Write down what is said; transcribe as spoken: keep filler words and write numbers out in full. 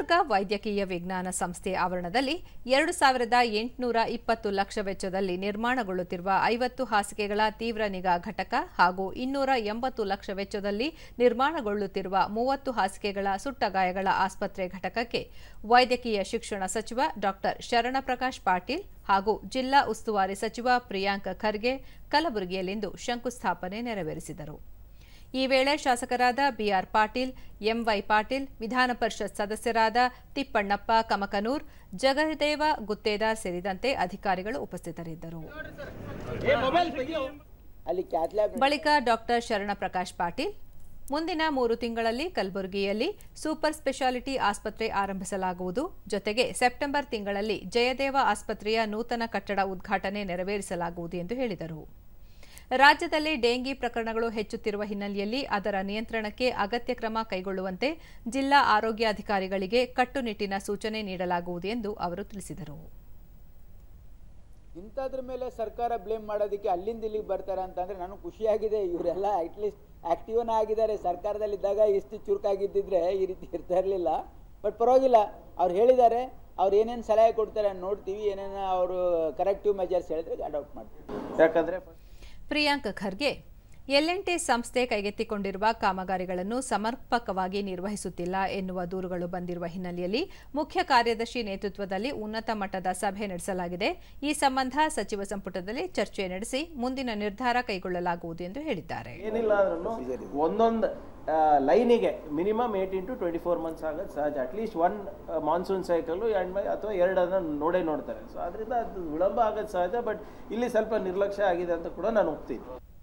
ಗುಲ್ಬರ್ಗಾ ವೈದ್ಯಕೀಯ ವಿಜ್ಞಾನ ಸಂಸ್ಥೆ ಆವರಣದಲ್ಲಿ ಎರಡು ಸಾವಿರದ ಎಂಟುನೂರ ಇಪ್ಪತ್ತು ಲಕ್ಷ ವೆಚ್ಚದಲ್ಲಿ ನಿರ್ಮಾಣಗೊಳ್ಳುತ್ತಿರುವ ಐವತ್ತು ಹಾಸಿಗೆಗಳ ತೀವ್ರ ನಿಗಾ ಘಟಕ ಹಾಗೂ ಇನ್ನೂರ ಎಂಬತ್ತು ಲಕ್ಷ ವೆಚ್ಚದಲ್ಲಿ ನಿರ್ಮಾಣಗೊಳ್ಳುತ್ತಿರುವ ಮೂವತ್ತು ಹಾಸಿಗೆಗಳ ಸುಟ್ಟಗಾಯಗಳ ಆಸ್ಪತ್ರೆ ಘಟಕಕ್ಕೆ ವೈದ್ಯಕೀಯ ಶಿಕ್ಷಣ ಸಚಿವ ಡಾ ಶರಣಪ್ರಕಾಶ್ ಪಾಟೀಲ್ ಹಾಗೂ ಜಿಲ್ಲಾ ಉಸ್ತುವಾರಿ ಸಚಿವ ಪ್ರಿಯಾಂಕ್ ಖರ್ಗೆ ಕಲಬುರಗಿಯಲ್ಲಿಂದು ಶಂಕುಸ್ಥಾಪನೆ ನೆರವೇರಿಸಿದರು. ಈ ವೇಳೆ ಶಾಸಕರಾದ ಬಿಆರ್ ಪಾಟೀಲ್, ಎಂವೈ ಪಾಟೀಲ್, ವಿಧಾನ ಪರಿಷತ್ ಸದಸ್ಯರಾದ ತಿಪ್ಪಣ್ಣಪ್ಪ ಕಮಕನೂರ್, ಜಗದೇವ ಗುತ್ತೇದಾರ್ ಸೇರಿದಂತೆ ಅಧಿಕಾರಿಗಳು ಉಪಸ್ಥಿತರಿದ್ದರು. ಬಳಿಕ ಡಾ ಶರಣಪ್ರಕಾಶ್ ಪಾಟೀಲ್, ಮುಂದಿನ ಮೂರು ತಿಂಗಳಲ್ಲಿ ಕಲಬುರಗಿಯಲ್ಲಿ ಸೂಪರ್ ಸ್ಪೆಷಾಲಿಟಿ ಆಸ್ಪತ್ರೆ ಆರಂಭಿಸಲಾಗುವುದು. ಜೊತೆಗೆ ಸೆಪ್ಟೆಂಬರ್ ತಿಂಗಳಲ್ಲಿ ಜಯದೇವ ಆಸ್ಪತ್ರೆಯ ನೂತನ ಕಟ್ಟಡ ಉದ್ಘಾಟನೆ ನೆರವೇರಿಸಲಾಗುವುದು ಎಂದು ಹೇಳಿದರು. ರಾಜ್ಯದಲ್ಲಿ ಡೆಂಗಿ ಪ್ರಕರಣಗಳು ಹೆಚ್ಚುತ್ತಿರುವ ಹಿನ್ನೆಲೆಯಲ್ಲಿ ಅದರ ನಿಯಂತ್ರಣಕ್ಕೆ ಅಗತ್ಯ ಕ್ರಮ ಕೈಗೊಳ್ಳುವಂತೆ ಜಿಲ್ಲಾ ಆರೋಗ್ಯಾಧಿಕಾರಿಗಳಿಗೆ ಕಟ್ಟುನಿಟ್ಟಿನ ಸೂಚನೆ ನೀಡಲಾಗುವುದು ಎಂದು ಅವರು ತಿಳಿಸಿದರು. ಇಂಥದ್ರ ಮೇಲೆ ಸರ್ಕಾರ ಬ್ಲೇಮ್ ಮಾಡೋದಕ್ಕೆ ಅಲ್ಲಿಂದ ಇಲ್ಲಿಗೆ ಬರ್ತಾರೆ ಅಂತಂದ್ರೆ ನನಗೆ ಖುಷಿಯಾಗಿದೆ. ಇವರೆಲ್ಲ ಅಟ್ಲೀಸ್ಟ್ ಆಕ್ಟಿವ್ನ ಆಗಿದ್ದಾರೆ. ಸರ್ಕಾರದಲ್ಲಿದ್ದಾಗ ಇಷ್ಟು ಚುರುಕಾಗಿದ್ದಿದ್ರೆ ಈ ರೀತಿ ಇರ್ತಾ ಇರಲಿಲ್ಲ. ಬಟ್ ಪರವಾಗಿಲ್ಲ, ಅವ್ರು ಹೇಳಿದ್ದಾರೆ. ಅವ್ರು ಏನೇನು ಸಲಹೆ ಕೊಡ್ತಾರೆ ನೋಡ್ತೀವಿ. ಏನೇನು ಅವರು ಕರೆಕ್ಟಿವ್ ಮೆಜರ್ಸ್ ಹೇಳಿದ್ರೆ ಅಡಾಪ್ಟ್ ಮಾಡ್ತೀವಿ. ಯಾಕಂದರೆ Priyank Kharge, L and T ಸಂಸ್ಥೆ ಕೈಗೆತ್ತಿಕೊಂಡಿರುವ ಕಾಮಗಾರಿಗಳನ್ನು ಸಮರ್ಪಕವಾಗಿ ನಿರ್ವಹಿಸುತ್ತಿಲ್ಲ ಎನ್ನುವ ದೂರುಗಳು ಬಂದಿರುವ ಹಿನ್ನೆಲೆಯಲ್ಲಿ ಮುಖ್ಯ ಕಾರ್ಯದರ್ಶಿ ನೇತೃತ್ವದಲ್ಲಿ ಉನ್ನತ ಮಟ್ಟದ ಸಭೆ ನಡೆಸಲಾಗಿದೆ. ಈ ಸಂಬಂಧ ಸಚಿವ ಸಂಪುಟದಲ್ಲಿ ಚರ್ಚೆ ನಡೆಸಿ ಮುಂದಿನ ನಿರ್ಧಾರ ಕೈಗೊಳ್ಳಲಾಗುವುದು ಎಂದು ಹೇಳಿದ್ದಾರೆ. ಒಂದೊಂದು ಲೈನಿಗೆ minimum eight into twenty four months ಆಗೋದು ಸಹಜ. ಅಟ್ಲೀಸ್ಟ್ ಒನ್ ಮಾನ್ಸೂನ್ ಸೈಕಲ್ ಅಥವಾ ಎರಡನ್ನ ನೋಡೇ ನೋಡ್ತಾರೆ. ಸೊ ಅದರಿಂದ ಅದು ವಿಳಂಬ ಆಗೋದು ಸಹಜ. ಬಟ್ ಇಲ್ಲಿ ಸ್ವಲ್ಪ ನಿರ್ಲಕ್ಷ್ಯ ಆಗಿದೆ ಅಂತ ಕೂಡ ನಾನು ಒಪ್ತೀನಿ.